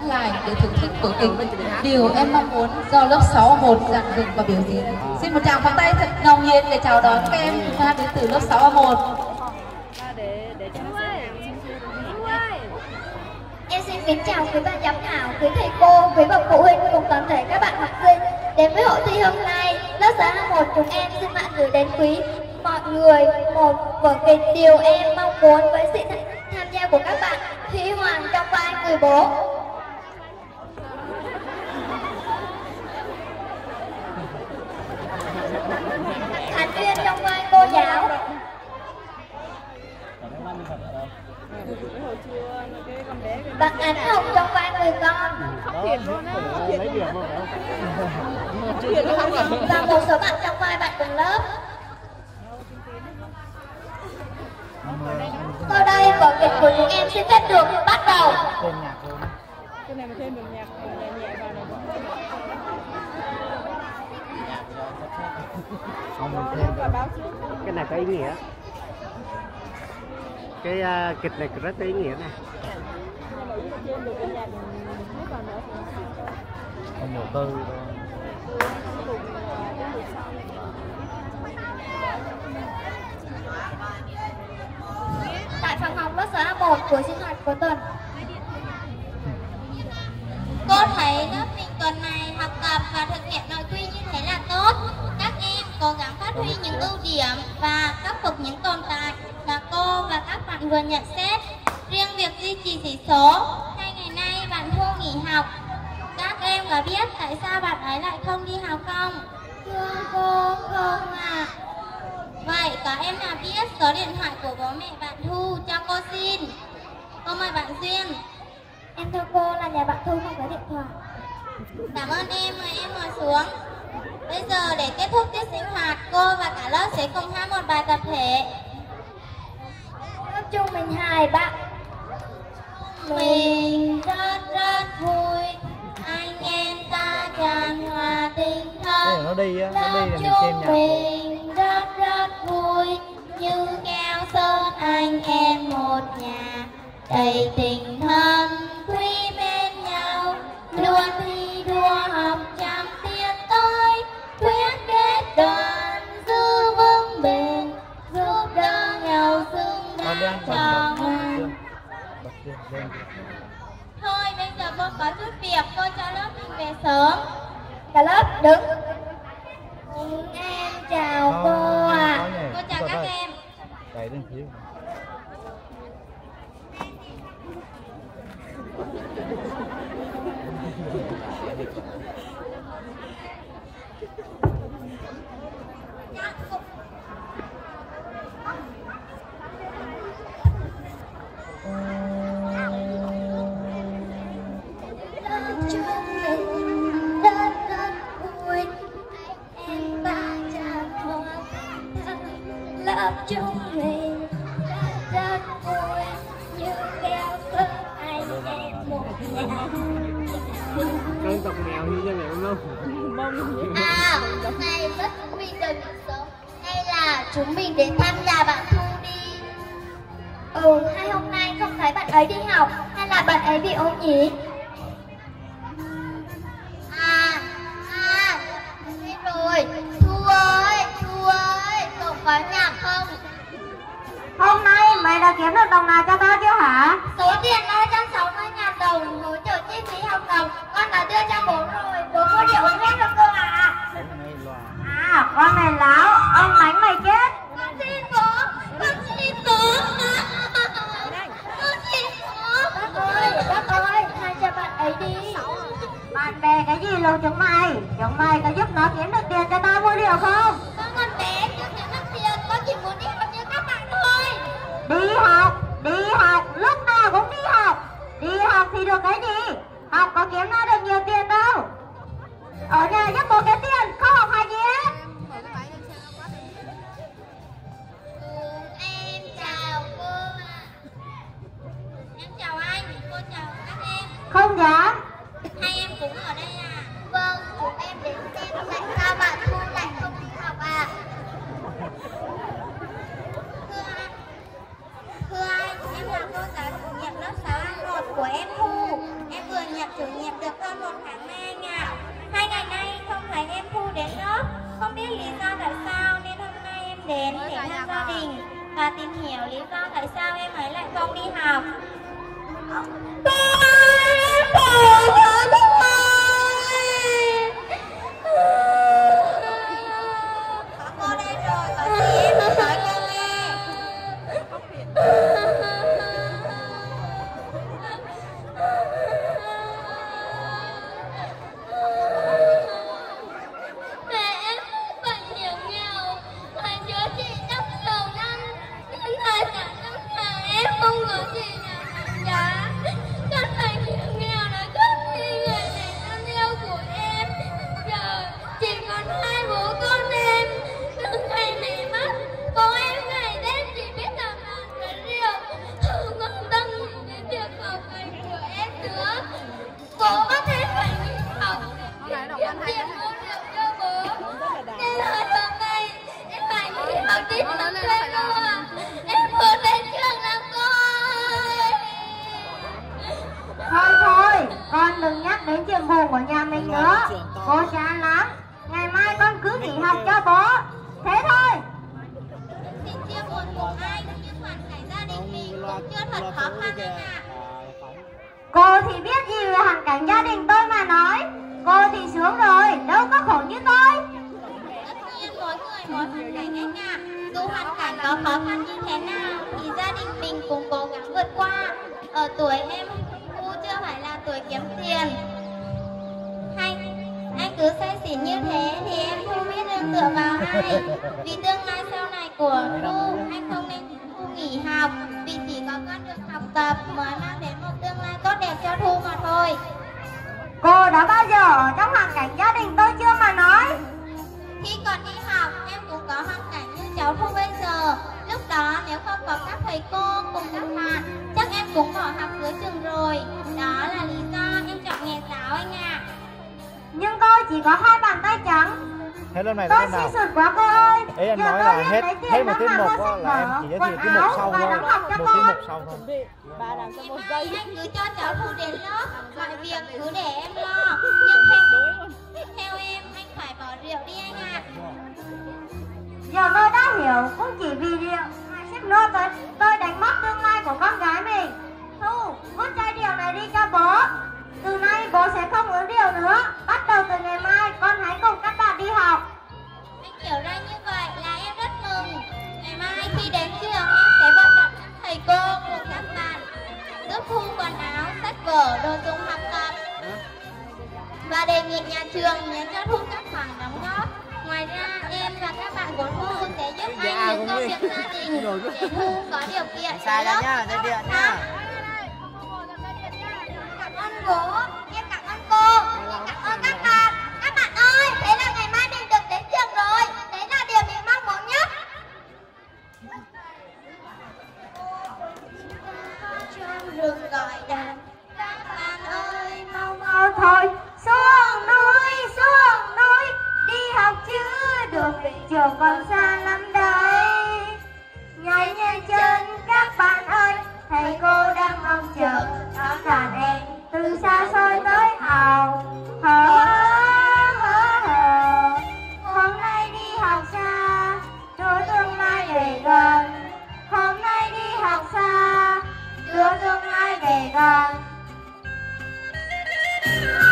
lại để thưởng thức vở kịch Điều Em Mong Muốn do lớp 6A1 giàn dựng và biểu diễn. Xin một tràng pháo tay thật nồng nhiệt để chào đón các em chúng ta đến từ lớp 6A1. Em xin kính chào quý ban giám khảo, quý thầy cô, quý bậc phụ huynh cùng toàn thể các bạn học sinh đến với hội thi hôm nay. Lớp 6A1 chúng em xin bạn gửi đến quý mọi người một vở kịch Điều Em Mong Muốn với sự tham gia của các bạn Thúy Hoàng trong vai người bố, Khánh Uyên trong vai cô giáo, bạn Ánh Hồng trong vai người con và một số bạn trong vai bạn cùng lớp. Sau đây vở kịch của chúng em xin phép được bắt đầu. Cái này mà thêm được nhạc nhẹ nhẹ vào này. Cái này có ý nghĩa. Cái kịch này rất có ý nghĩa này. Không đầu tư Tại phòng học lớp 6A1 của sinh hoạt cuối tuần. Cô thấy lớp mình tuần này học tập và thực hiện nội quy như thế là tốt. Các em cố gắng phát huy những ưu điểm và khắc phục những tồn tại mà cô và các bạn vừa nhận xét. Riêng việc duy trì chỉ số, 2 ngày nay bạn Thu nghỉ học. Các em có biết tại sao bạn ấy lại không đi học không? Thưa cô, không ạ. Vậy có em nào biết số điện thoại của bố mẹ bạn Thu cho cô xin? Cô mời bạn Duyên. Em thưa cô là nhà bạn Thu không có điện thoại. Cảm ơn em, mời em ngồi xuống. Bây giờ để kết thúc tiết sinh hoạt, cô và cả lớp sẽ cùng hát một bài tập thể. Lớp chung mình 2 bạn. Mình rất vui, anh em ta tràn hòa tình thân. nó đi á, nó đi là mình xem Lớp nhạc. mình rất vui, như keo sơn anh em một nhà, đầy tình thân quý bên nhau, luôn thi đua học trăm tiến tới, quyết kết đoàn giữ vững bền, giúp đỡ nhau xứng đáng trong. Thôi bây giờ cô có chút việc, cô cho lớp mình về sớm. Cả lớp đứng. Em chào cô ạ. Cô chào các em. Chạy lên phía. Lớp chúng mình rất vui, như keo sơn anh em một nhà. Con tộc mèo như thế này đúng không? Hôm nay rất chúng mình được sớm, hay là chúng mình đến thăm nhà bạn Thu đi? Hay hôm nay không thấy bạn ấy đi học, hay là bạn ấy bị ốm nhỉ? Biết rồi. Thu ơi, cậu có nhạc không? Hôm nay mày đã kiếm được đồng nào cho tao chưa hả? Số tiền 360.000 đồng hỗ trợ chi phí học đồng con đã đưa cho bố rồi. Bố mua rượu uống hết rồi cô ạ. Con này láo, ông đánh mày chết. Con xin bố, con xin bố. Con xin bố. Bác ơi, tha cho bạn ấy đi. Bạn bè cái gì lâu chúng mày có giúp nó kiếm được tiền cho tao mua rượu không? Con còn bé, chưa kiếm được tiền, con chỉ muốn đi học như các bạn thôi. Đi học, lúc nào cũng đi học. Đi học thì được cái gì? Học có kiếm ra được nhiều tiền đâu. Ở nhà giúp bố kiếm tiền, không học hành gì hết. Em chào cô ạ. Em chào anh, cô chào các em. Không dám. Hai em cũng ở đây à? Vâng, chúng em đến xem tại sao bạn Thu lại không đi học à? Thưa anh, em là cô giáo chủ nhiệm lớp 6A1 của em Thu. Em vừa nhận chủ nhiệm được hơn 1 tháng nay anh ạ. 2 ngày nay không thấy em Thu đến lớp, không biết lý do tại sao nên hôm nay em đến để thăm gia đình và tìm hiểu lý do tại sao em ấy lại không đi học. Cô đây rồi, có gì em nói cho nghe. Mẹ em bệnh hiểm nghèo, phải chữa trị trong nhiều năm, nhưng tài sản trong nhà em không có gì là đáng giá. Căn bệnh hiểm nghèo đã cướp đi người này thân yêu của em. Giờ chỉ còn 2 bố con em. Từ ngày này mất, bố em ngày đêm chỉ biết làm ăn cái rượu, không quan tâm đến việc học hành của em nữa. Bố bắt em phải nghỉ học để kiếm tiền mua rượu cho bố. Nên là hôm nay em phải nghỉ học đi làm thuê luôn. Em muốn đến trường làm con. Thôi, con đừng nhắc đến chuyện buồn của nhà mình nữa. Cô chán lắm. Ngày mai con cứ nghỉ học cho bố. Thế thôi. Xin chia buồn cùng ai nhưng hoàn cảnh gia đình mình cũng chưa thật khó khăn anh ạ. Cô thì biết gì về hoàn cảnh gia đình tôi mà nói. Cô thì sướng rồi, đâu có khổ như tôi. Tất nhiên mỗi người mỗi hoàn cảnh anh ạ. Dù hoàn cảnh có khó khăn như thế nào thì gia đình mình cũng cố gắng vượt qua. Ở tuổi em Thu chưa phải là tuổi kiếm tiền. Anh cứ say xỉn như thế thì em Thu biết nương tựa vào ai. Vì tương lai sau này của Thu, anh không nên Thu nghỉ học. Vì chỉ có con đường học tập mới mang đến một tương lai tốt đẹp cho Thu mà thôi. Cô đã bao giờ ở trong hoàn cảnh gia đình tôi chưa mà nói. Khi còn đi học, em cũng có hoàn cảnh như cháu Thu bây giờ. Lúc đó nếu không có các thầy cô cùng các bạn, chắc em cũng bỏ học giữa chừng rồi. Đó là lý do em chọn nghề giáo anh ạ. Nhưng tôi chỉ có 2 bàn tay trắng. Hết lớp này Tôi đến nào? suy sụp quá cô ơi. Ấy em Giờ nói tôi là biết hết lấy tiền hết một lắm tiết mà mục mua á, sách là em vở, chỉ giới quần thiệu tiết mục áo sau và thôi. đóng học cho Một con. tiết mục sau thôi. Chuẩn bị bà làm cho Ngày một mai giây. anh cứ cho cháu Thu đến lớp, mọi việc cứ để em lo. Nhưng theo em, anh phải bỏ rượu đi anh ạ. Giờ tôi đã hiểu, cũng chỉ vì rượu mà ship nô tôi đánh mất tương lai của con gái mình. Thu, vứt chai rượu này đi cho bố. Từ nay bố sẽ không uống rượu nữa. Bắt đầu từ ngày mai con hãy cùng các bạn đi học. Anh hiểu ra như vậy là em rất mừng. Ngày mai khi đến trường em sẽ vận động các thầy cô cùng các bạn giúp Thu quần áo, sách vở, đồ dùng học tập. Và đề nghị nhà trường nhớ cho Thu các khoản đóng góp. Ngoài ra em và các bạn của Thu sẽ giúp anh những công việc gia đình để Thu có điều kiện Sai ra nhá, dây điện nhá. Cảm ơn bố, em cảm ơn cô, em cảm ơn các bạn. Các bạn ơi, thế là ngày mai mình được đến trường rồi. Đấy là điều mình mong muốn nhất. Trong rừng gọi đàn, các bạn ơi mau mau Thôi, xuống núi, đi học chứ được đến trường còn xa lắm đấy. Nhảy nhảy chân các bạn ơi, thầy cô đang mong chờ đón đàn em từ xa xôi tới hào hở. Hôm nay đi học xa, đưa tương lai về gần. Hôm nay đi học xa, đưa tương lai về gần.